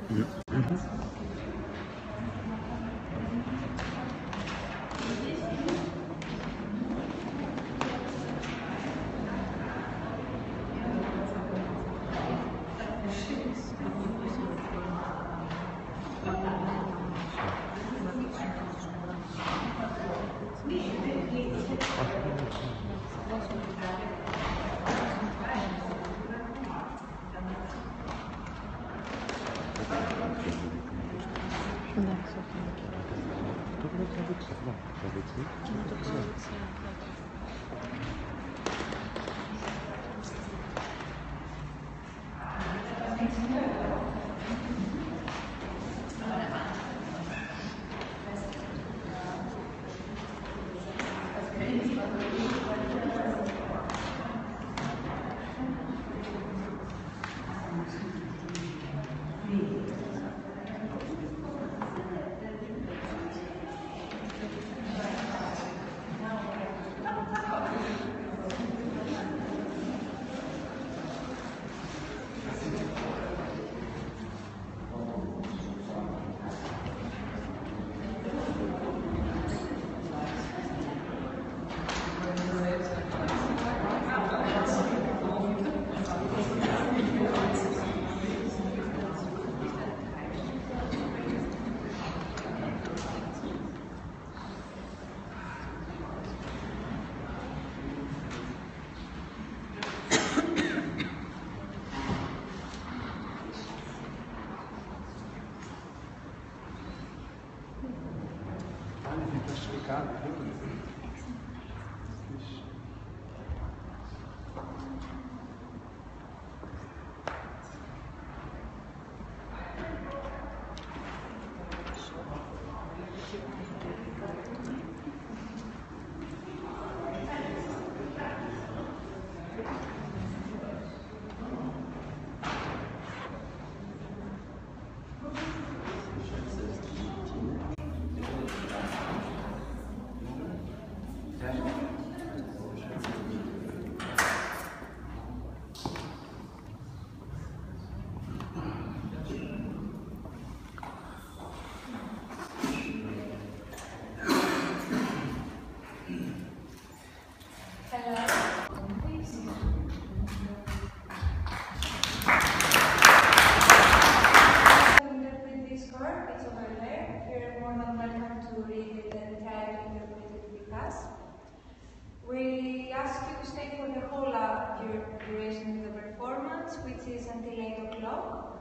We ask you to stay for the whole duration of the performance, which is until 8 o'clock,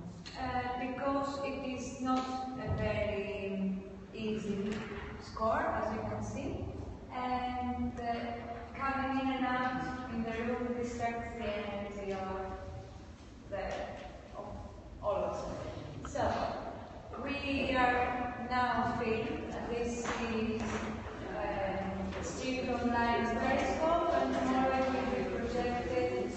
because it is not a very easy score, as you can see, and coming in and out in the room distracts the energy of all of us. So, we are now filmed, and this is streamed online Periscope, and tomorrow it will be projected.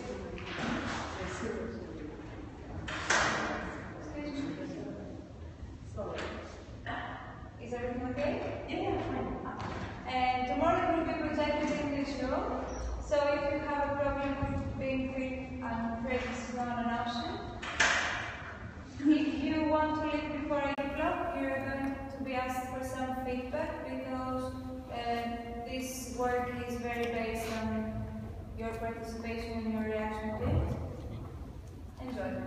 Is everything okay? Yeah, fine. And tomorrow it will be projected in this room. So if you have a problem with being free, I'm afraid this is not an option. If you want to leave before 8 o'clock, you're going to be asked for some feedback, because this work is very based on your participation and your reaction to it. Enjoy.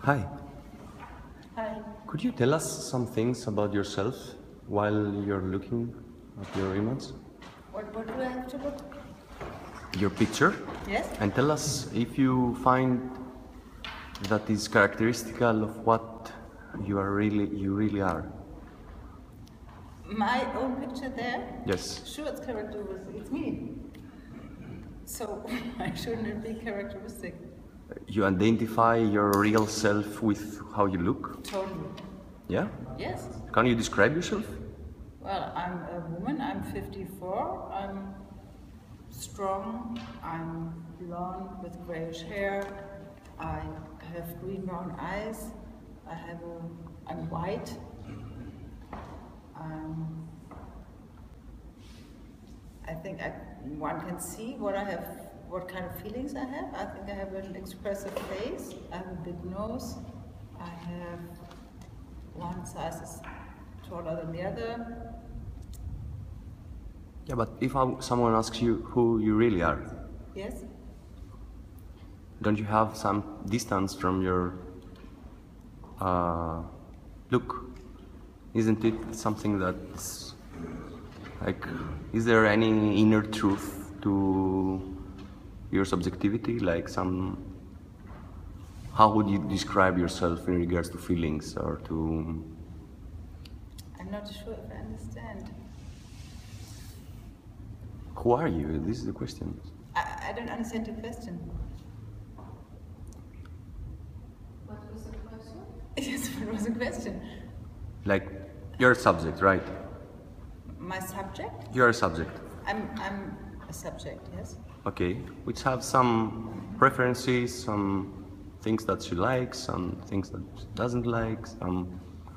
Hi. Hi. Could you tell us some things about yourself while you're looking at your image? What do I have to look? Your picture? Yes. And tell us if you find that is characteristical of what you really are. My own picture there? Yes. Sure, it's characteristic. It's me. So, why shouldn't it be characteristic? You identify your real self with how you look? Totally. Yeah? Yes. Can you describe yourself? Well, I'm a woman, I'm 54, I'm strong, I'm blonde with grayish hair, I have green-brown eyes, I'm white, I think one can see what kind of feelings I have. I think I have an expressive face, I have a big nose, I have one size is taller than the other. Yeah, but if someone asks you who you really are, Yes? don't you have some distance from your look? Isn't it something that's like, is there any inner truth to your subjectivity? Like how would you describe yourself in regards to feelings or to... I'm not sure if I understand. Who are you? This is the question. I don't understand your question. What was the question? Yes, what was the question? Like, you're a subject, right? My subject? You're a subject. I'm a subject, yes. Okay, which have some preferences, some things that she likes, some things that she doesn't like, some...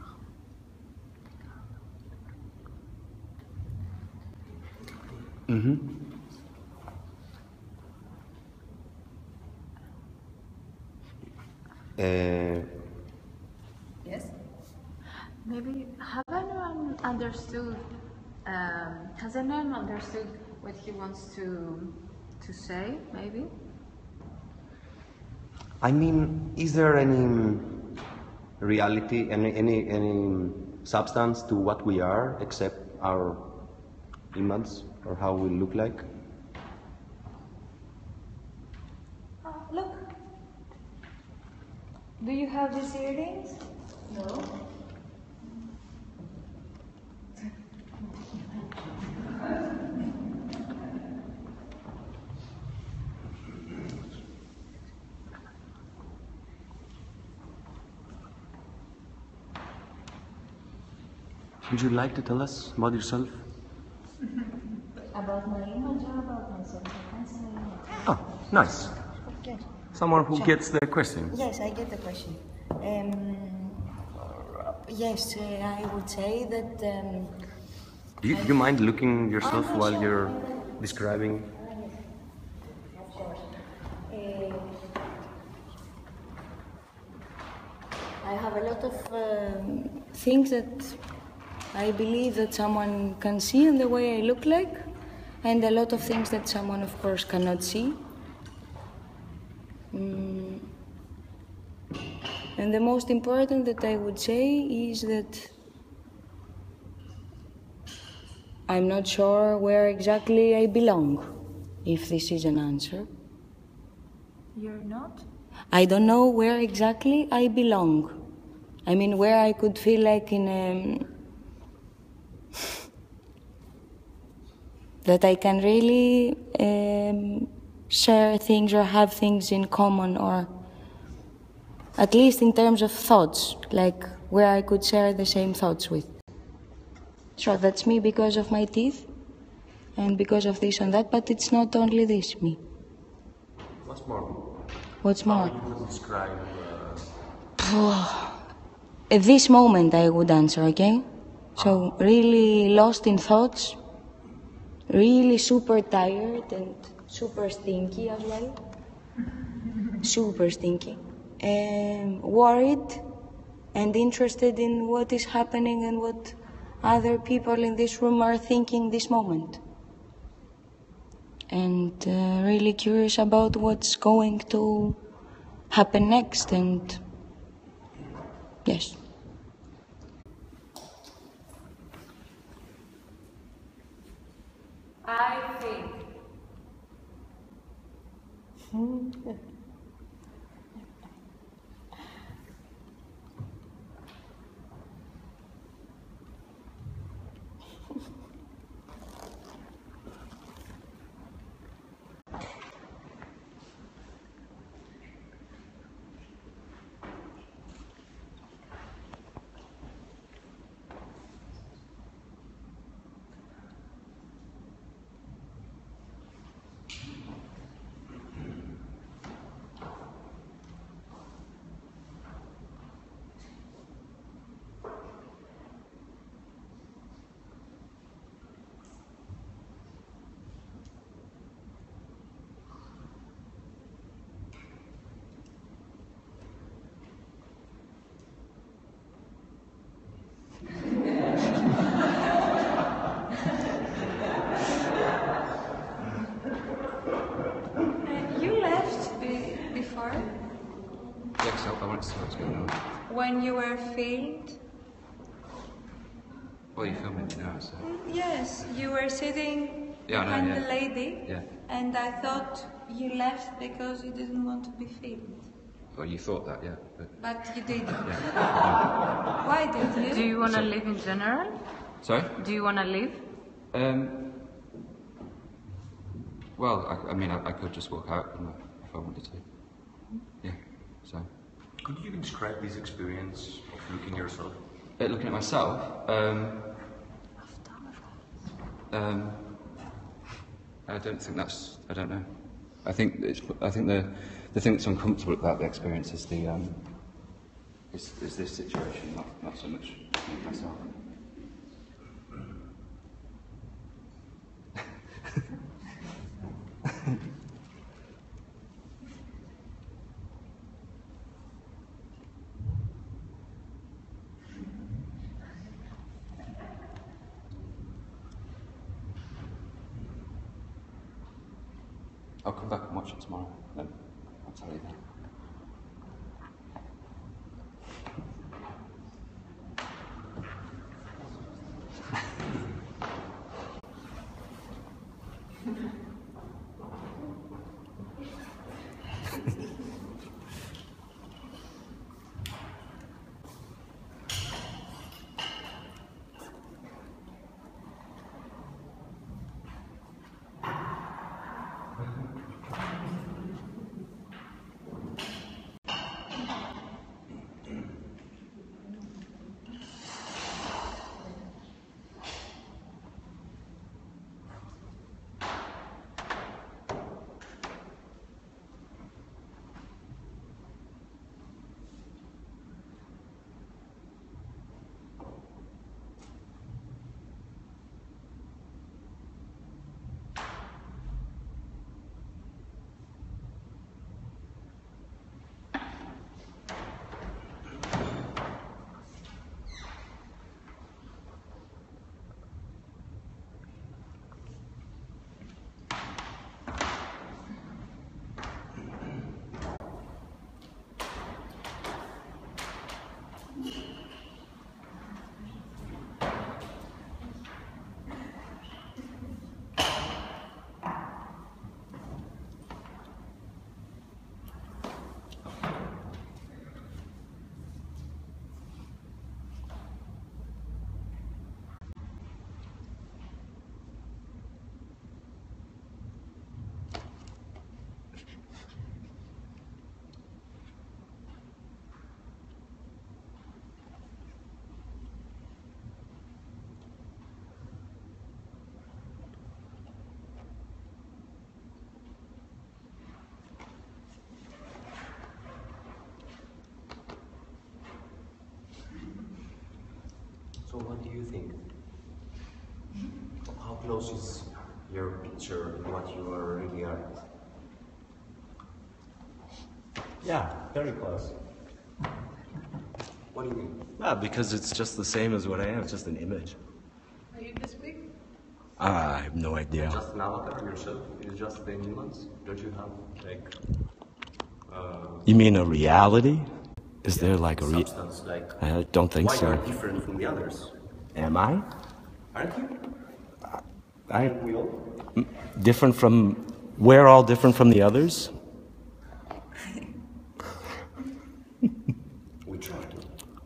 Yes? Maybe have anyone understood? Has anyone understood what he wants to say? Maybe. I mean, is there any reality, any substance to what we are except our image or how we look like? Look. Do you have these earrings? No. Would you like to tell us about yourself? About my image or about myself? I can't say anything. Oh, nice. Yes. Someone who Sure. gets the question. Yes, I get the question. Yes, I would say that. Do you mind looking yourself while you're describing? Of course. I have a lot of things that I believe that someone can see in the way I look like, and a lot of things that someone, of course, cannot see. And the most important that I would say is that I'm not sure where exactly I belong, if this is an answer. You're not? I don't know where exactly I belong. I mean, where I could feel like in a... that I can really share things or have things in common, or at least in terms of thoughts, like where I could share the same thoughts with. Sure, that's me because of my teeth and because of this and that, but it's not only this, me. What's more? What's more? How would you describe... At this moment I would answer, okay? So really lost in thoughts, really super tired and super stinky as well. Super stinky. Worried and interested in what is happening and what other people in this room are thinking this moment. And really curious about what's going to happen next and I think. You left before? Yeah, because I wanted to see what's going on. When you were filmed? Well, you filming me now, so... Yes, you were sitting behind the lady, and I thought you left because you didn't want to be filmed. Well, you thought that, yeah, But you didn't. Yeah. Why did you? Do you want to live in general? Sorry? Do you want to live? Well, I mean, I could just walk out if I wanted to. Yeah, so... Could you describe this experience of looking at yourself? Looking at myself, I don't think that's... I don't know. I think the thing that's uncomfortable about the experience is the is this situation, not so much myself. I'll come back and watch it tomorrow, then I'll tell you that. So what do you think? How close is your picture and what you are really are? Yeah, very close. What do you mean? Because it's just the same as what I am, it's just an image. Are you this big? I have no idea. Just an avatar yourself? It's just the nuance? Don't you have like You mean a reality? Is there like a substance like I don't think why so. you're different from the others? Am I? Aren't you? Different from, we're all different from the others? We try to.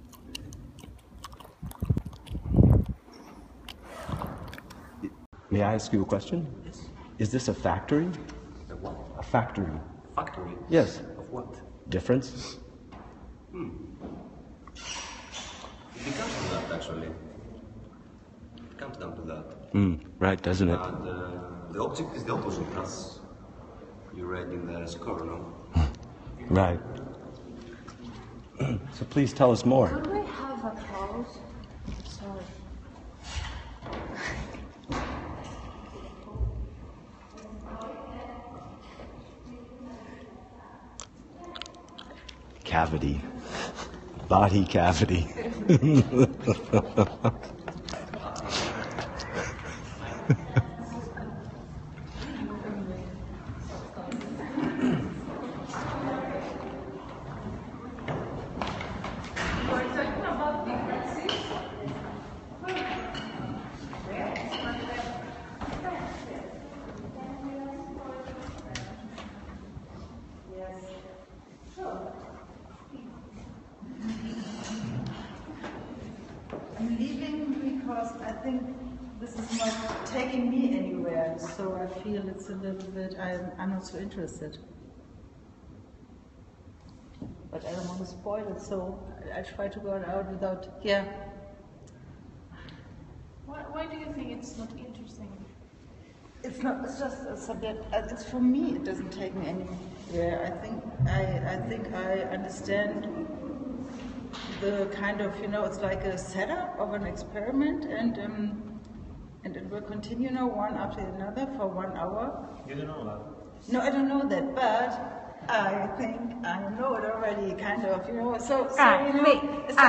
May I ask you a question? Yes. Is this a factory? A what? A factory. Factory? Yes. Of what? Difference? It becomes to that, actually. It comes down to that. Right, doesn't it? And the object is the opposite, as you read in the score, no? Right. So please tell us more. Could we have applause? Sorry. Cavity. Body cavity. I'm leaving because I think this is not taking me anywhere, so I feel it's a little bit, I'm not so interested. But I don't want to spoil it, so I try to go out without, yeah. Why do you think it's not interesting? It's not, it's just a subject, it's for me, it doesn't take me anywhere. I think I understand the kind of, it's like a setup of an experiment, and it will continue now one after another for 1 hour. You don't know that. No, I don't know that, but I think I know it already, kind of, so it's like, No, think,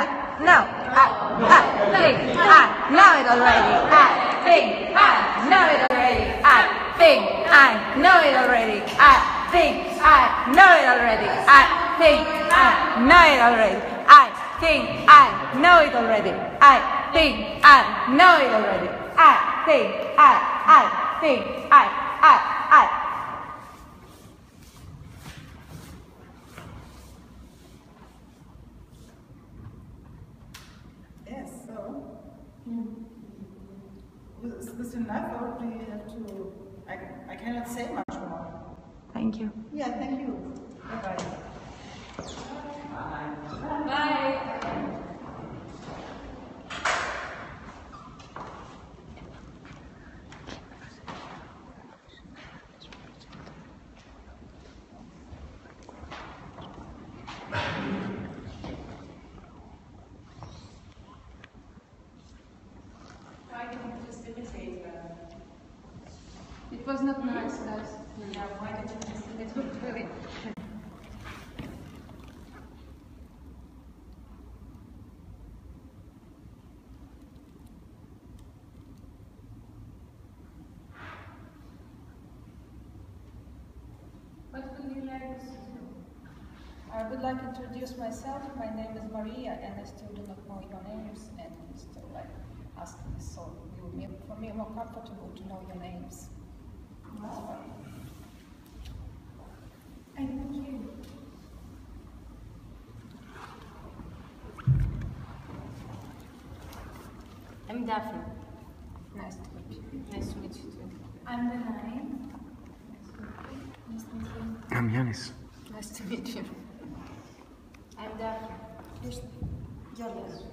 I know it already. I think, I know it already. I think, I know it already. I think, I know it already. I think, I know it already. I think, I know it already. I think, I know it already. I think, I think, I. yes, so, is this enough, or do you have to, I cannot say much more. Thank you. Yeah, thank you. Bye-bye. Bye. Try to just imitate them. It was not nice, guys. Yeah, why did you just imitate? It looked really. What would you like us to do? I would like to introduce myself. My name is Maria, and I still do not know your names, and still ask this, so for me more comfortable to know your names. Wow. I thank you. I'm Daphne. Nice to meet you. Nice to meet you too. I'm the nine. Nice to meet you. I'm Yanis. Nice to meet you. I'm Daphne. Yes. Yes.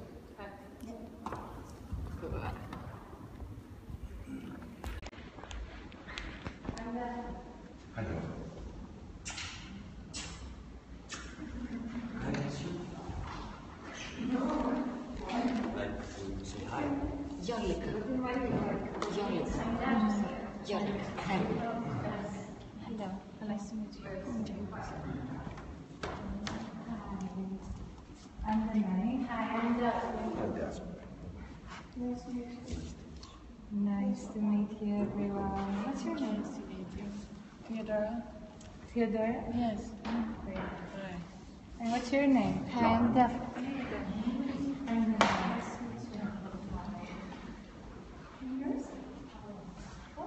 Hello. Like to say hi. Jolika. Hello. Nice to meet you. I'm the nine. Hi, I'm Daphne. Nice to meet you. Nice to meet you, everyone. What's your name? Nice to meet you. Theodora. Theodora? Yes. Great. Right. And what's your name? Hi, I'm Daphne. I'm the nice to meet you. And yours?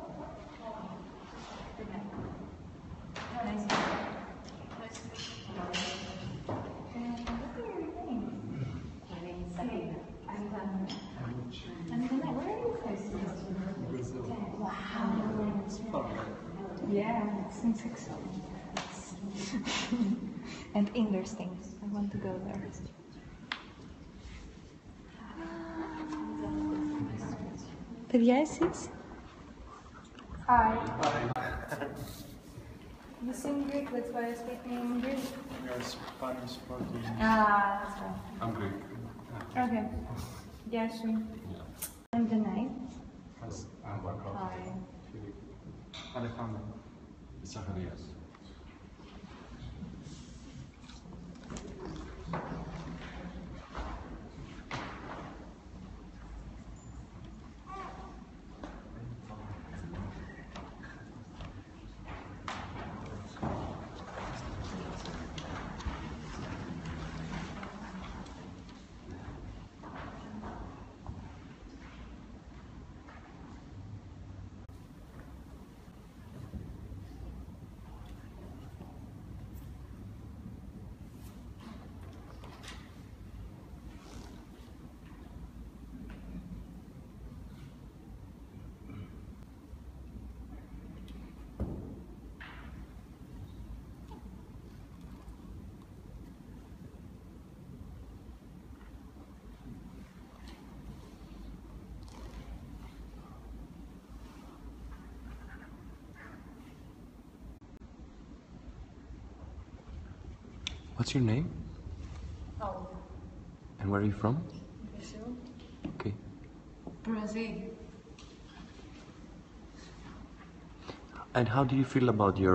seems like so many years. And interesting. I want to go there. Παιδιά, εσείς? Hi. You seem Greek, that's why I speak in Greek. You're Spanish, Portuguese. Ah, that's right. I'm Greek. Okay. Yeah, sure. Yeah. And the name? I'm Marco. Hi. Alejandro. Zacharias. What's your name? Oh, And where are you from? Brazil. Okay. Brazil. And how do you feel about your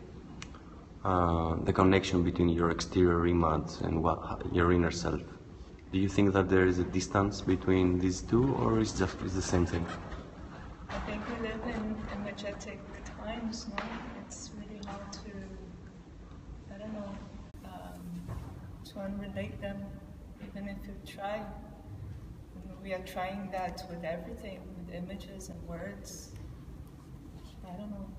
the connection between your exterior image and your inner self? Do you think that there is a distance between these two, or is it's the same thing? I think we live in energetic times, no? It's really hard to, I don't know, to unrelate them, even if you try. We are trying that with everything, with images and words. I don't know.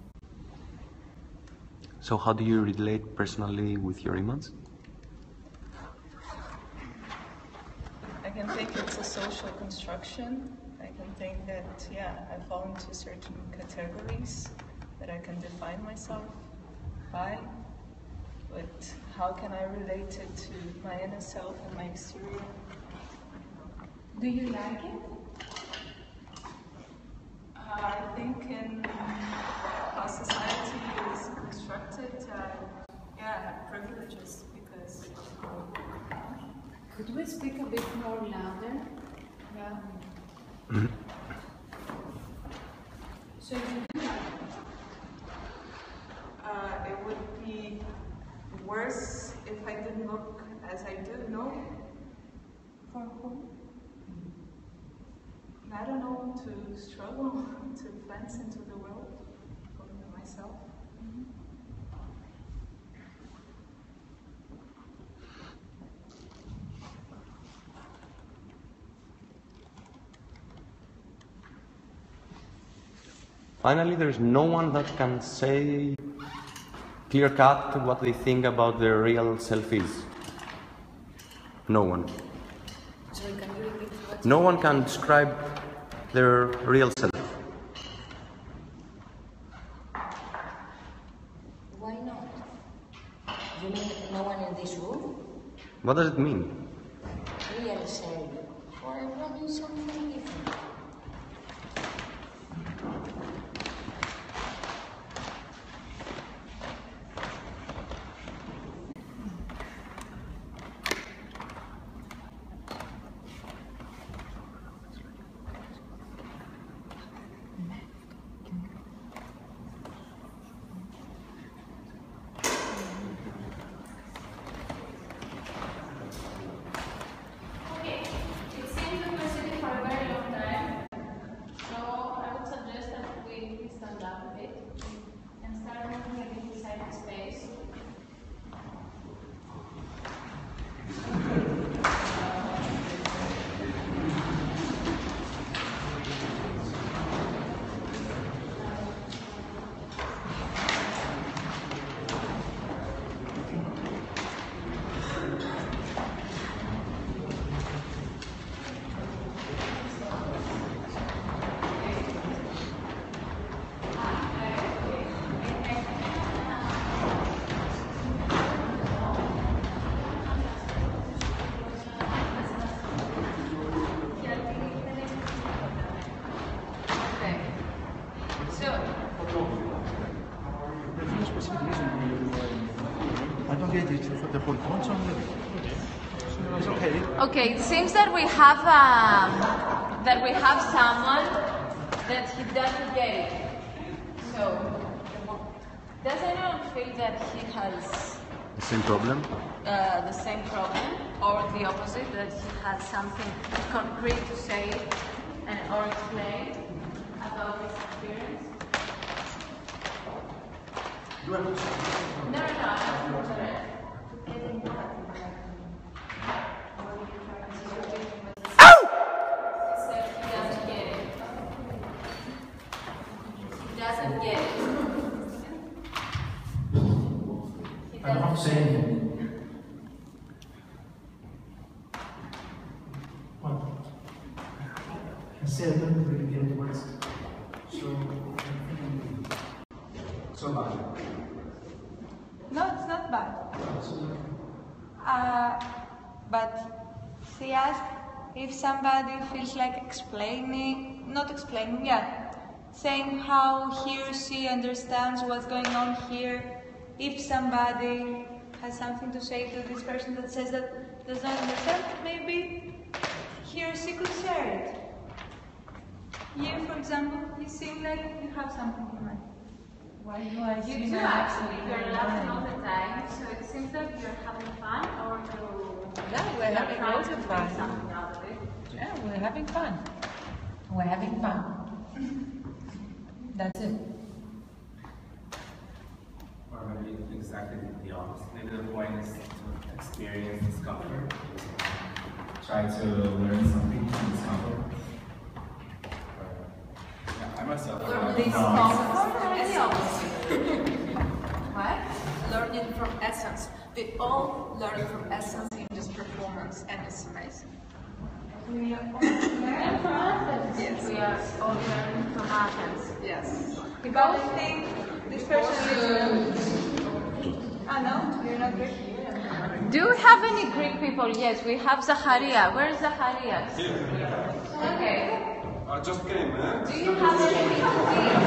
So how do you relate personally with your image? I can think it's a social construction. I can think that, yeah, I fall into certain categories that I can define myself by. But how can I relate it to my inner self and my exterior? Do you like it? I think in how society is constructed, yeah, I have privileges because Could we speak a bit more louder? Yeah. So you it would be worse if I didn't look as I do, no? for whom? I don't know, to struggle, to advance into the world, according to myself. Finally, there's no one that can say clear-cut what they think about their real self is. No one. Sorry, can you repeat what? No one can describe their real self. Why not? You mean no one in this room? What does it mean? Real self. For everyone is something different. Okay, it seems that we're sitting for a very long time. It's okay. Okay, it seems that we have someone that he doesn't get it. So, does anyone feel that he has The same problem? the same problem, or the opposite, that he has something concrete to say or explain about his experience? No, I don't think He doesn't get it. I'm not saying well, I said I don't really get what it's so bad. No, it's not bad. But she asked if somebody feels like saying how he or she understands what's going on here. If somebody has something to say to this person that says that does not understand, maybe he or she could share it. You, for example, you seem like you have something in mind. Why do I you do actually, you're laughing all the time, so it seems that you're having fun, or we're having loads of fun. Something out of it. Yeah, we're having fun. We're having fun. That's it. Or maybe exactly the opposite. Maybe the point is to experience discomfort. Try to learn something from discomfort. I myself. What? Learning from essence. We all learn from essence in this performance, and it's amazing. We are all learning from Athens. Yes. We are all learning from Athens. Yes. You both think this person is no, you're not Greek. Do we have any Greek people? Yes, we have Zacharia. Where is Zacharia? Okay. I just came, man. Do you have anything to teach?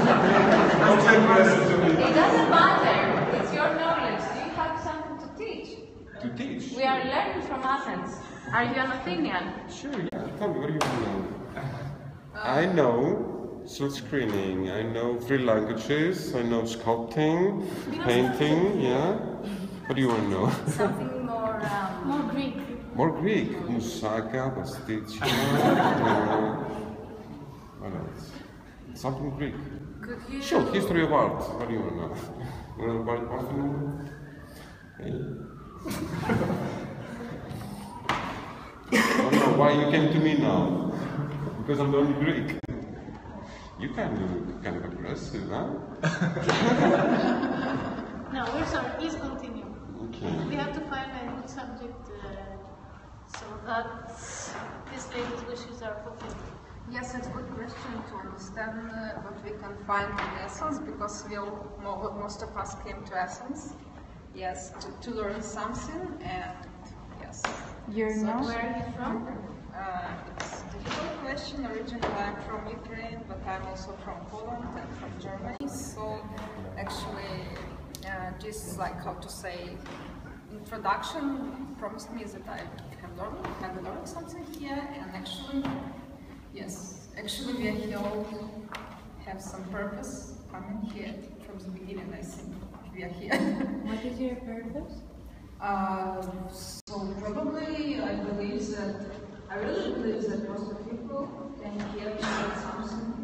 It doesn't matter. It's your knowledge. Do you have something to teach? To teach? We are learning from Athens. Are you an Athenian? Sure, yeah. Tell me, what do you want to know? I know silk screening. I know 3 languages. I know sculpting, painting, yeah. What do you want to know? Something more Greek. More Greek. Moussaka, pasticcia. What else? Something Greek. Could you? Sure, history of art. What do you want to know? You want to know about Parthenon? Hey. I don't know why you came to me now. Because I'm the only Greek. You can do kind of aggressive, huh? No, we're sorry. Please continue. Okay. We have to find a good subject so that this lady's wishes are fulfilled. Yes, it's a good question to understand what we can find in essence, because most of us came to essence, yes, to learn something, and yes. You're so not? Where are you from? It's a difficult question. Originally I'm from Ukraine, but I'm also from Poland and from Germany. So actually, this is like, how to say, introduction promised me that I can learn something here, and actually, yes, actually we are here all have some purpose coming here from the beginning. I think we are here. What is your purpose? So probably I really believe that most of people can hear something